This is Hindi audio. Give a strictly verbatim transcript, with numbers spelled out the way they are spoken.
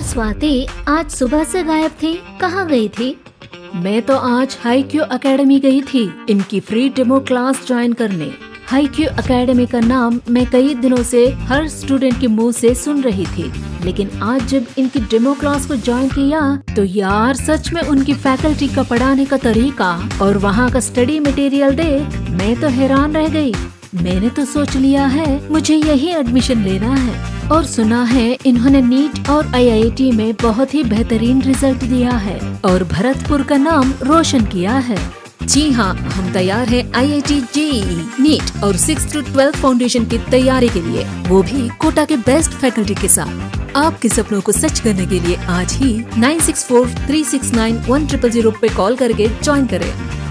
स्वाति, आज सुबह से गायब थी, कहाँ गई थी? मैं तो आज हाईक्यू एकेडमी गई थी इनकी फ्री डेमो क्लास ज्वाइन करने। हाईक्यू एकेडमी का नाम मैं कई दिनों से हर स्टूडेंट के मुंह से सुन रही थी, लेकिन आज जब इनकी डेमो क्लास को ज्वाइन किया तो यार सच में उनकी फैकल्टी का पढ़ाने का तरीका और वहाँ का स्टडी मटेरियल देख मैं तो हैरान रह गई। मैंने तो सोच लिया है मुझे यही एडमिशन लेना है। और सुना है इन्होंने नीट और आई आई टी में बहुत ही बेहतरीन रिजल्ट दिया है और भरतपुर का नाम रोशन किया है। जी हाँ, हम तैयार हैं I I T, J E E, NEET और सिक्स टू ट्वेल्व फाउंडेशन की तैयारी के लिए, वो भी कोटा के बेस्ट फैकल्टी के साथ। आपके सपनों को सच करने के लिए आज ही nine six four three six nine one triple zero पे कॉल करके ज्वाइन करें।